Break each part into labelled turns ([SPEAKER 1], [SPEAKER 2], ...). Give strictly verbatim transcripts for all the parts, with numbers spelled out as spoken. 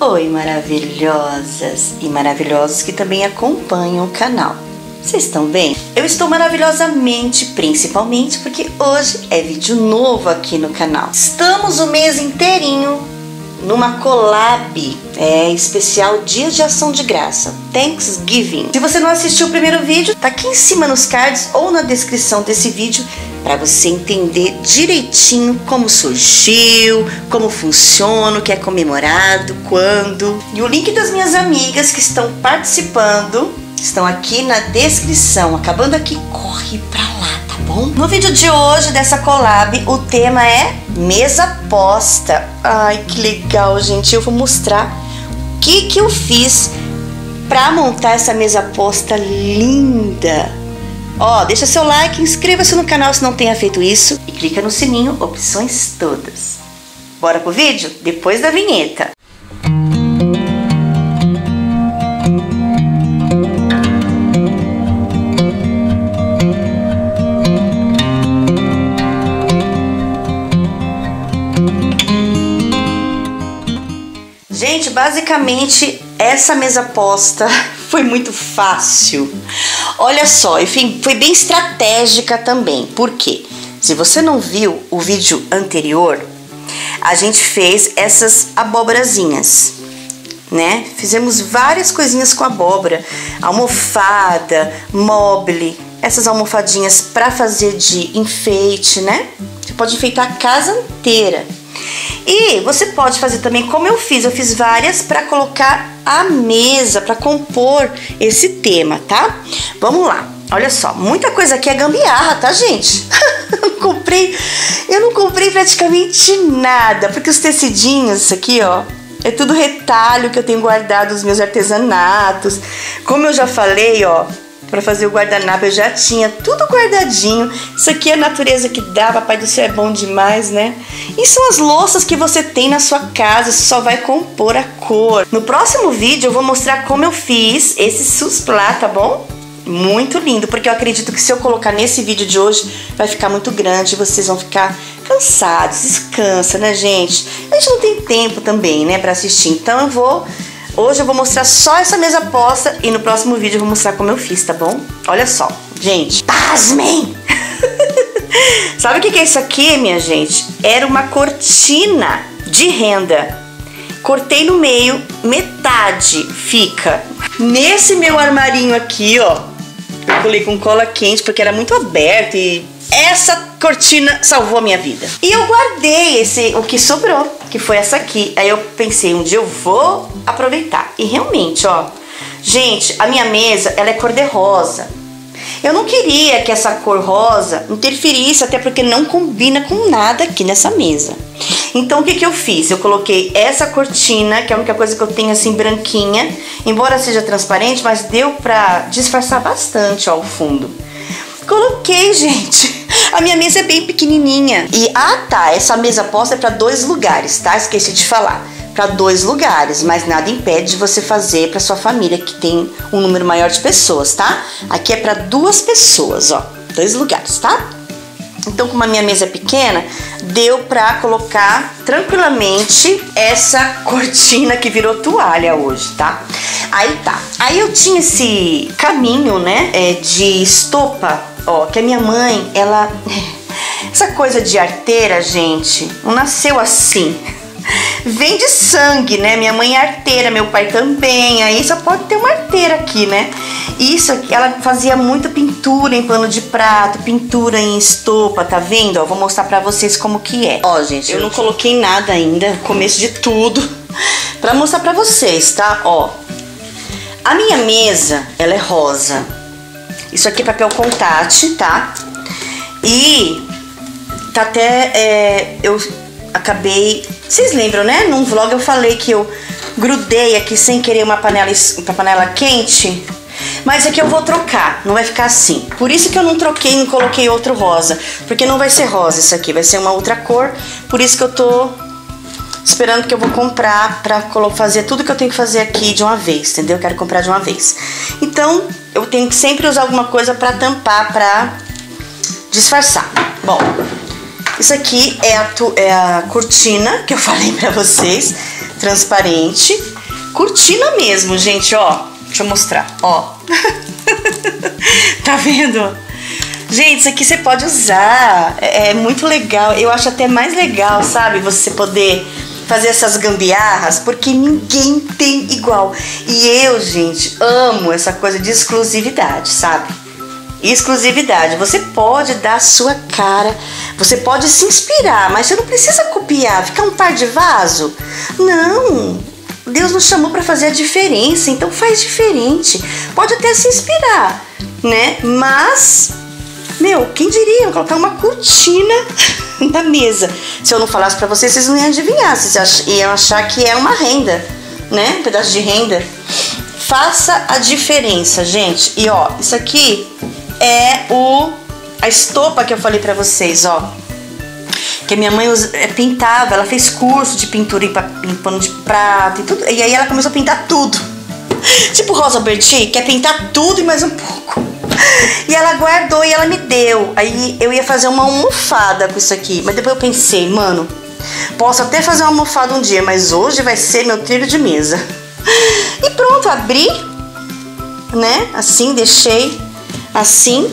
[SPEAKER 1] Oi, maravilhosas e maravilhosos que também acompanham o canal. Vocês estão bem? Eu estou maravilhosamente, principalmente porque hoje é vídeo novo aqui no canal. Estamos o mês inteirinho numa collab é, especial Dia de Ação de Graça, Thanksgiving. Se você não assistiu o primeiro vídeo, tá aqui em cima nos cards ou na descrição desse vídeo para você entender direitinho como surgiu, como funciona, o que é comemorado, quando. E o link das minhas amigas que estão participando estão aqui na descrição. Acabando aqui, corre pra lá, tá bom? No vídeo de hoje dessa collab, o tema é mesa posta. Ai, que legal, gente. Eu vou mostrar o que que eu fiz pra montar essa mesa posta linda. Ó, deixa seu like, inscreva-se no canal se não tenha feito isso e clica no sininho, opções todas. Bora pro vídeo? Depois da vinheta. Gente, basicamente essa mesa posta foi muito fácil. Olha só, enfim, foi bem estratégica também. Por quê? Se você não viu o vídeo anterior, a gente fez essas abóborazinhas, né? Fizemos várias coisinhas com abóbora, almofada, mobile, essas almofadinhas para fazer de enfeite, né? Você pode enfeitar a casa inteira. E você pode fazer também como eu fiz, eu fiz várias para colocar a mesa, para compor esse tema, tá? Vamos lá, olha só, muita coisa aqui é gambiarra, tá, gente? eu não comprei, eu não comprei praticamente nada, porque os tecidinhos aqui, ó, é tudo retalho que eu tenho guardado os meus artesanatos. Como eu já falei, ó, para fazer o guardanapo eu já tinha tudo guardadinho. Isso aqui é a natureza que dá, papai do céu é bom demais, né? E são as louças que você tem na sua casa, você só vai compor a cor. No próximo vídeo eu vou mostrar como eu fiz esse susplá, tá bom? Muito lindo, porque eu acredito que se eu colocar nesse vídeo de hoje vai ficar muito grande e vocês vão ficar cansados. Descansa, né, gente? A gente não tem tempo também, né, para assistir, então eu vou... Hoje eu vou mostrar só essa mesa posta e no próximo vídeo eu vou mostrar como eu fiz, tá bom? Olha só, gente, pasmem! Sabe o que é isso aqui, minha gente? Era uma cortina de renda. Cortei no meio, metade fica nesse meu armarinho aqui, ó. Eu colei com cola quente porque era muito aberto e essa cortina salvou a minha vida. E eu guardei esse, o que sobrou, que foi essa aqui. Aí eu pensei, um dia eu vou aproveitar. E realmente, ó, gente, a minha mesa, ela é cor de rosa. Eu não queria que essa cor rosa interferisse, até porque não combina com nada aqui nessa mesa. Então o que que eu fiz? Eu coloquei essa cortina, que é a única coisa que eu tenho assim branquinha, embora seja transparente, mas deu pra disfarçar bastante, ó, o fundo. Coloquei, gente. A minha mesa é bem pequenininha. E, ah tá, essa mesa posta é para dois lugares, tá? Esqueci de falar. Para dois lugares, mas nada impede de você fazer para sua família, que tem um número maior de pessoas, tá? Aqui é para duas pessoas, ó. Dois lugares, tá? Então, como a minha mesa é pequena, deu pra colocar tranquilamente essa cortina que virou toalha hoje, tá? Aí tá. Aí eu tinha esse caminho, né, é, de estopa, ó, que a minha mãe, ela... Essa coisa de arteira, gente, não nasceu assim. Vem de sangue, né? Minha mãe é arteira, meu pai também. Aí só pode ter uma arteira aqui, né? Isso aqui, ela fazia muita pintura em pano de prato, pintura em estopa, tá vendo? Ó, vou mostrar pra vocês como que é. Ó, gente, eu não coloquei nada ainda, começo de tudo, pra mostrar pra vocês, tá? Ó, a minha mesa, ela é rosa. Isso aqui é papel contact, tá? E tá até, é, eu acabei... Vocês lembram, né? Num vlog eu falei que eu grudei aqui sem querer uma panela, uma panela quente. Mas aqui eu vou trocar, não vai ficar assim. Por isso que eu não troquei, não coloquei outro rosa. Porque não vai ser rosa isso aqui, vai ser uma outra cor. Por isso que eu tô esperando que eu vou comprar pra fazer tudo que eu tenho que fazer aqui de uma vez, entendeu? Eu quero comprar de uma vez. Então, eu tenho que sempre usar alguma coisa pra tampar, pra disfarçar. Bom... Isso aqui é a, é a cortina que eu falei pra vocês. transparente, cortina mesmo, gente, ó. Deixa eu mostrar, ó. Tá vendo? Gente, isso aqui você pode usar, é, é muito legal. Eu acho até mais legal, sabe? Você poder fazer essas gambiarras, porque ninguém tem igual. E eu, gente, amo essa coisa de exclusividade, sabe? Exclusividade. Você pode dar a sua cara, você pode se inspirar, mas você não precisa copiar, ficar um par de vaso. Não, Deus nos chamou para fazer a diferença, então faz diferente. Pode até se inspirar, né? Mas, meu, quem diria colocar uma cortina na mesa? Se eu não falasse para vocês, vocês não iam adivinhar, vocês iam achar que é uma renda, né? Um pedaço de renda. Faça a diferença, gente. E ó, isso aqui é o a estopa que eu falei pra vocês, ó. Que a minha mãe usa, é, pintava, ela fez curso de pintura em pano de prata e tudo. E aí ela começou a pintar tudo. Tipo Rosa Berti, quer pintar tudo e mais um pouco. E ela guardou e ela me deu. Aí eu ia fazer uma almofada com isso aqui. Mas depois eu pensei, mano, posso até fazer uma almofada um dia, mas hoje vai ser meu trilho de mesa. E pronto, abri, né? Assim, deixei assim.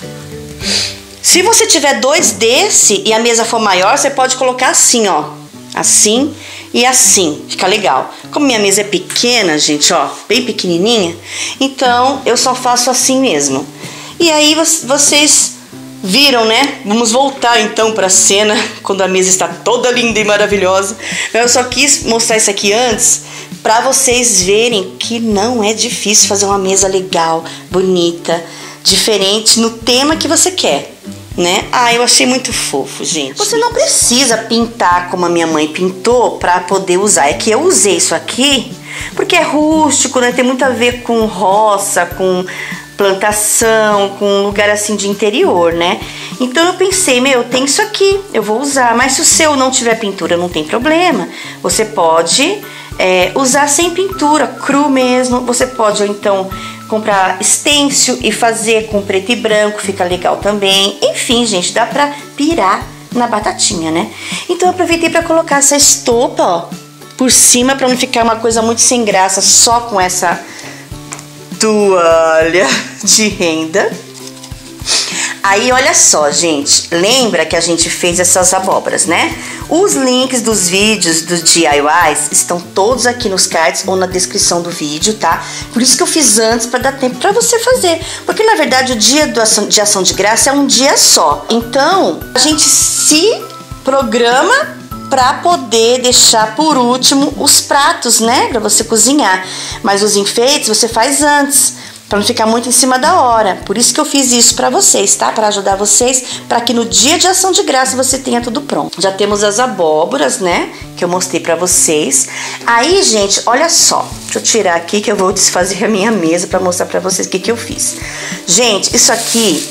[SPEAKER 1] Se você tiver dois desse e a mesa for maior, você pode colocar assim, ó. Assim e assim. Fica legal. Como minha mesa é pequena, gente, ó, bem pequenininha, então eu só faço assim mesmo. E aí vocês viram, né? Vamos voltar então para a cena quando a mesa está toda linda e maravilhosa. Eu só quis mostrar isso aqui antes para vocês verem que não é difícil fazer uma mesa legal, bonita, diferente no tema que você quer, né? Ah, eu achei muito fofo, gente. Você não precisa pintar como a minha mãe pintou para poder usar. É que eu usei isso aqui porque é rústico, né? Tem muito a ver com roça, com plantação, com um lugar assim de interior, né? Então eu pensei, meu, tem isso aqui, eu vou usar. Mas se o seu não tiver pintura, não tem problema. Você pode é, usar sem pintura, cru mesmo. Você pode, ou então, comprar stencil e fazer com preto e branco, fica legal também. Enfim, gente, dá pra pirar na batatinha, né? Então eu aproveitei pra colocar essa estopa, ó, por cima, pra não ficar uma coisa muito sem graça, só com essa toalha de renda. Aí, olha só, gente, lembra que a gente fez essas abóboras, né? Os links dos vídeos dos D I Ys estão todos aqui nos cards ou na descrição do vídeo, tá? Por isso que eu fiz antes, para dar tempo para você fazer. Porque, na verdade, o dia do ação, de ação de graça é um dia só. Então, a gente se programa para poder deixar por último os pratos, né? Para você cozinhar. Mas os enfeites você faz antes, para não ficar muito em cima da hora. Por isso que eu fiz isso para vocês, tá? Para ajudar vocês, para que no dia de ação de graça você tenha tudo pronto. Já temos as abóboras, né? Que eu mostrei para vocês. Aí, gente, olha só. Deixa eu tirar aqui que eu vou desfazer a minha mesa para mostrar para vocês o que que eu fiz. Gente, isso aqui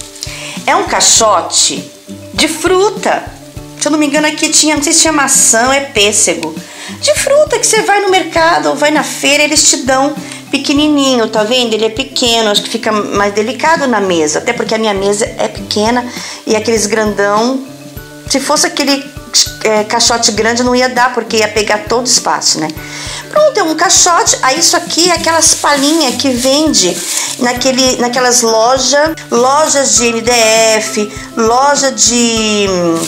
[SPEAKER 1] é um caixote de fruta. Se eu não me engano, aqui tinha, não sei se tinha maçã ou é pêssego. De fruta que você vai no mercado ou vai na feira, eles te dão pequenininho, tá vendo? Ele é pequeno, acho que fica mais delicado na mesa, até porque a minha mesa é pequena e aqueles grandão, se fosse aquele é, caixote grande não ia dar, porque ia pegar todo o espaço, né? Pronto, é um caixote. Aí isso aqui é aquelas palhinhas que vende naquele, naquelas lojas, lojas de M D F, loja de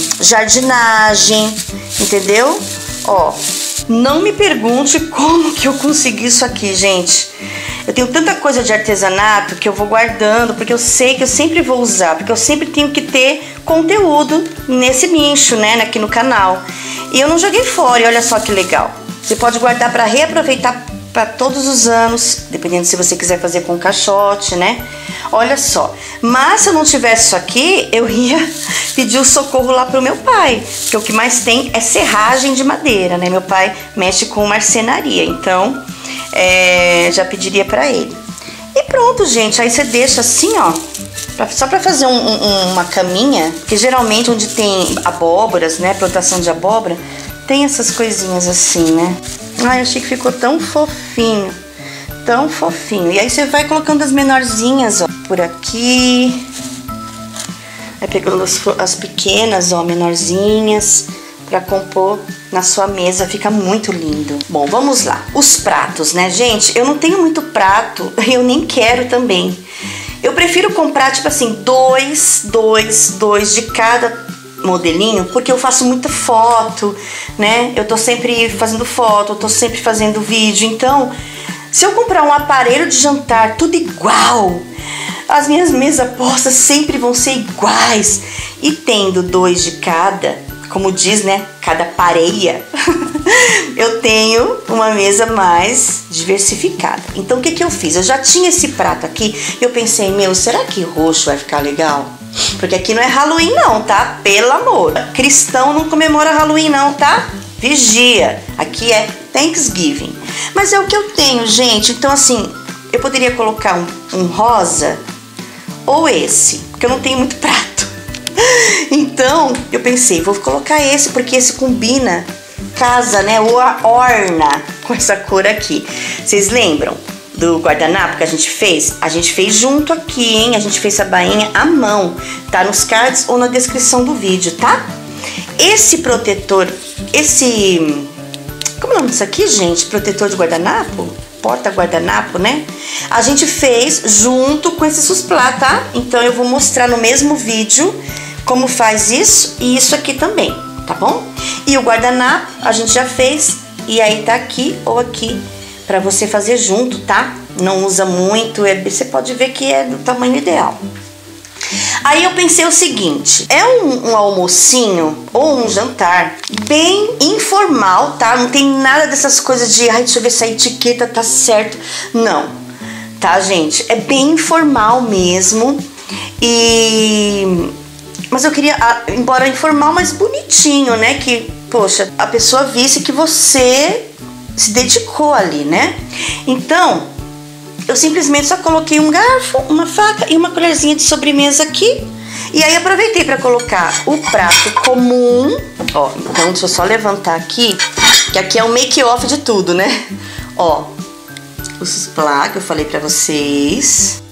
[SPEAKER 1] jardinagem, entendeu? Ó, não me pergunte como que eu consegui isso aqui, gente. Eu tenho tanta coisa de artesanato que eu vou guardando, porque eu sei que eu sempre vou usar, porque eu sempre tenho que ter conteúdo nesse nicho, né, aqui no canal. E eu não joguei fora, e olha só que legal. Você pode guardar para reaproveitar para todos os anos, dependendo se você quiser fazer com caixote, né? Olha só. Mas se eu não tivesse isso aqui, eu ia pedir o socorro lá pro meu pai, porque o que mais tem é serragem de madeira, né? Meu pai mexe com marcenaria, então é, já pediria para ele. E pronto, gente. Aí você deixa assim, ó, pra, só para fazer um, um, uma caminha, que geralmente onde tem abóboras, né? Plantação de abóbora, tem essas coisinhas assim, né? Ai, eu achei que ficou tão fofinho, tão fofinho. E aí você vai colocando as menorzinhas, ó, por aqui. Vai pegando as, as pequenas, ó, menorzinhas, para compor na sua mesa, fica muito lindo. Bom, vamos lá. Os pratos, né, gente? Eu não tenho muito prato, eu nem quero também. Eu prefiro comprar, tipo assim, dois, dois, dois de cada modelinho, porque eu faço muita foto, né? Eu tô sempre fazendo foto, eu tô sempre fazendo vídeo. Então, se eu comprar um aparelho de jantar tudo igual, as minhas mesas postas sempre vão ser iguais. E tendo dois de cada, como diz, né? Cada pareia, eu tenho uma mesa mais diversificada. Então, o que que eu fiz? Eu já tinha esse prato aqui, eu pensei, meu, será que roxo vai ficar legal? Porque aqui não é Halloween não, tá? Pelo amor. Cristão não comemora Halloween não, tá? Vigia. Aqui é Thanksgiving. Mas é o que eu tenho, gente. Então, assim, eu poderia colocar um, um rosa ou esse, porque eu não tenho muito prato. Então, eu pensei, vou colocar esse, porque esse combina, casa, né? Ou orna com essa cor aqui. Vocês lembram do guardanapo que a gente fez? A gente fez junto aqui, hein? A gente fez essa bainha à mão. Tá nos cards ou na descrição do vídeo, tá? Esse protetor, esse... Como é o nome disso aqui, gente? Protetor de guardanapo? Porta-guardanapo, né? A gente fez junto com esse susplá, tá? Então eu vou mostrar no mesmo vídeo como faz isso e isso aqui também, tá bom? E o guardanapo a gente já fez e aí tá aqui ou aqui pra você fazer junto, tá? Não usa muito, é, você pode ver que é do tamanho ideal. Aí eu pensei o seguinte, é um, um almocinho ou um jantar bem informal, tá? Não tem nada dessas coisas de, ai, deixa eu ver se a etiqueta tá certo. Não, tá, gente? É bem informal mesmo. E... Mas eu queria, embora informal, mas bonitinho, né? Que, poxa, a pessoa visse que você se dedicou ali, né? Então, eu simplesmente só coloquei um garfo, uma faca e uma colherzinha de sobremesa aqui. E aí aproveitei para colocar o prato comum. Ó, então deixa eu só levantar aqui, que aqui é o make-off de tudo, né? Ó, os susplá que eu falei para vocês.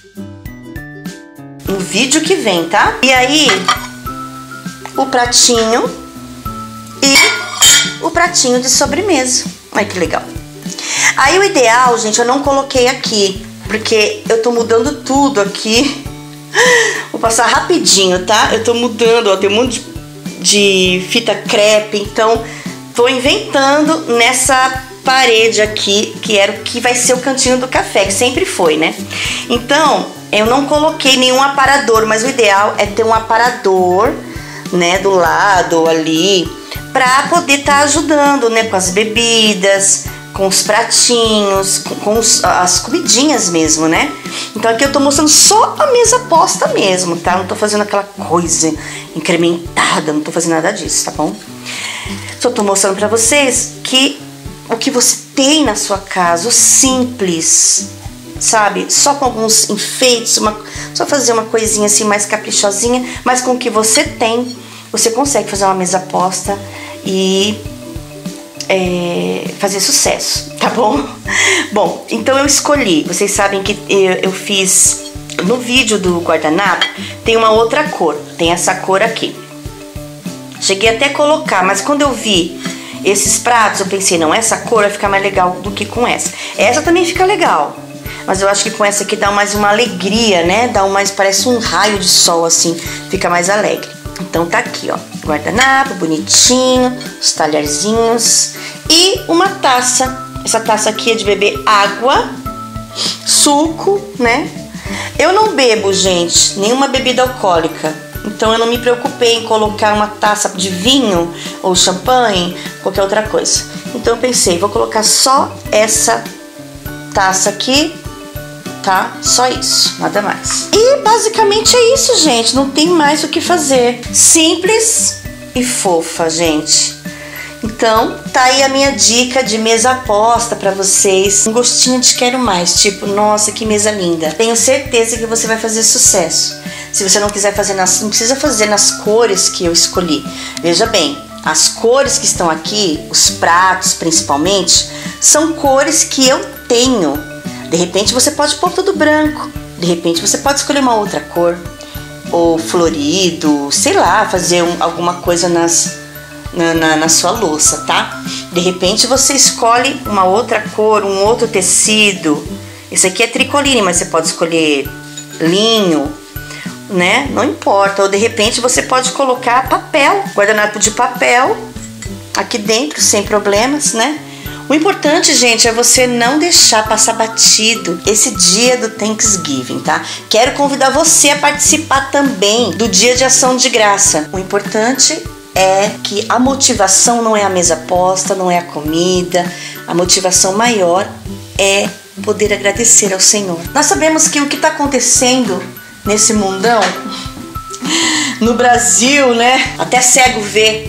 [SPEAKER 1] No vídeo que vem, tá? E aí, o pratinho e o pratinho de sobremesa. Olha que legal. Aí o ideal, gente, eu não coloquei aqui, porque eu tô mudando tudo aqui. Vou passar rapidinho, tá? Eu tô mudando, ó, tem um monte de, de fita crepe, então tô inventando nessa parede aqui, que era o que vai ser o cantinho do café, que sempre foi, né? Então, eu não coloquei nenhum aparador, mas o ideal é ter um aparador, né, do lado ali, pra poder estar tá ajudando, né, com as bebidas, com os pratinhos, com, com os, as comidinhas mesmo, né? Então aqui eu tô mostrando só a mesa posta mesmo, tá? Não tô fazendo aquela coisa incrementada, não tô fazendo nada disso, tá bom? Só tô mostrando pra vocês que o que você tem na sua casa, o simples, sabe? Só com alguns enfeites, uma, só fazer uma coisinha assim mais caprichosinha, mas com o que você tem, você consegue fazer uma mesa posta e é, fazer sucesso, tá bom? Bom, então eu escolhi, vocês sabem que eu, eu fiz no vídeo do guardanapo, tem uma outra cor, tem essa cor aqui. Cheguei até a colocar, mas quando eu vi esses pratos, eu pensei, não, essa cor vai ficar mais legal do que com essa. Essa também fica legal, mas eu acho que com essa aqui dá mais uma alegria, né? Dá um mais, parece um raio de sol assim, fica mais alegre. Então tá aqui, ó, guardanapo bonitinho, os talherzinhos e uma taça. Essa taça aqui é de beber água, suco, né? Eu não bebo, gente, nenhuma bebida alcoólica. Então eu não me preocupei em colocar uma taça de vinho ou champanhe, qualquer outra coisa. Então eu pensei, vou colocar só essa taça aqui, tá? Só isso, nada mais. E basicamente é isso, gente, não tem mais o que fazer. Simples e fofa, gente. Então, tá aí a minha dica de mesa posta pra vocês. Um gostinho de quero mais, tipo, nossa, que mesa linda. Tenho certeza que você vai fazer sucesso. Se você não quiser fazer nas... não precisa fazer nas cores que eu escolhi. Veja bem, as cores que estão aqui, os pratos principalmente, são cores que eu tenho. De repente você pode pôr tudo branco. De repente você pode escolher uma outra cor. Ou florido, sei lá, fazer um, alguma coisa nas... na, na, na sua louça, tá? De repente você escolhe uma outra cor, um outro tecido. Esse aqui é tricoline, mas você pode escolher linho, né? Não importa. Ou de repente você pode colocar papel, guardanapo de papel aqui dentro, sem problemas, né? O importante, gente, é você não deixar passar batido esse dia do Thanksgiving, tá? Quero convidar você a participar também do Dia de Ação de Graça. O importante é que a motivação não é a mesa posta, não é a comida. A motivação maior é poder agradecer ao Senhor. Nós sabemos que o que está acontecendo nesse mundão, no Brasil, né? Até cego vê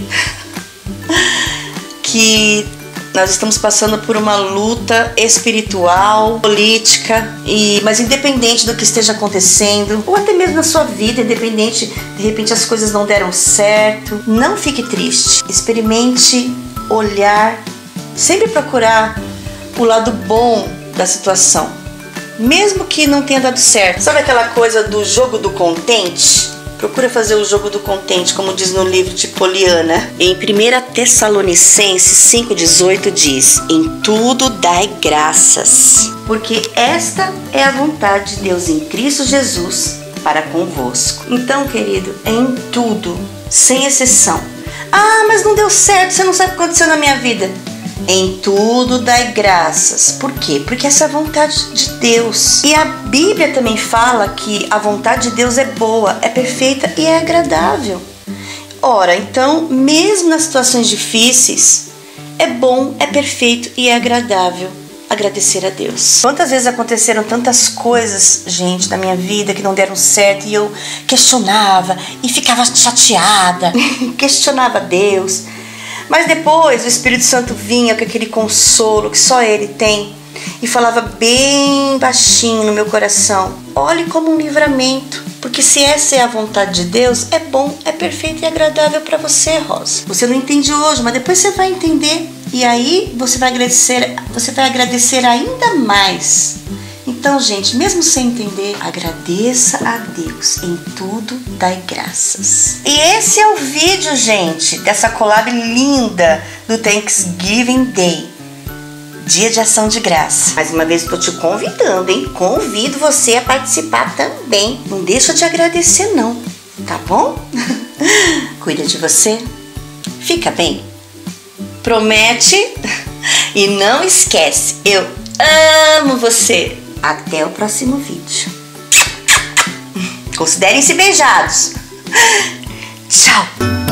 [SPEAKER 1] que nós estamos passando por uma luta espiritual, política, e, mas independente do que esteja acontecendo, ou até mesmo na sua vida, independente, de repente as coisas não deram certo, não fique triste. Experimente olhar, sempre procurar o lado bom da situação, mesmo que não tenha dado certo. Sabe aquela coisa do jogo do contente? Procura fazer o jogo do contente, como diz no livro de Poliana. Em primeira Tessalonicenses cinco dezoito diz: em tudo dai graças, porque esta é a vontade de Deus em Cristo Jesus para convosco. Então, querido, é em tudo, sem exceção. Ah, mas não deu certo, você não sabe o que aconteceu na minha vida. Em tudo dai graças. Por quê? Porque essa é a vontade de Deus. E a Bíblia também fala que a vontade de Deus é boa, é perfeita e é agradável. Ora, então, mesmo nas situações difíceis, é bom, é perfeito e é agradável agradecer a Deus. Quantas vezes aconteceram tantas coisas, gente, na minha vida que não deram certo e eu questionava e ficava chateada, questionava Deus. Mas depois o Espírito Santo vinha com aquele consolo que só Ele tem e falava bem baixinho no meu coração: olhe como um livramento, porque se essa é a vontade de Deus, é bom, é perfeito e agradável para você, Rosa. Você não entende hoje, mas depois você vai entender e aí você vai agradecer, você vai agradecer ainda mais. Então, gente, mesmo sem entender, agradeça a Deus, em tudo dai graças. E esse é o vídeo, gente, dessa collab linda do Thanksgiving Day, Dia de Ação de Graça. Mais uma vez estou te convidando, hein? Convido você a participar também. Não deixa de agradecer não, tá bom? Cuida de você, fica bem, promete e não esquece, eu amo você. Até o próximo vídeo. Considerem-se beijados. Tchau.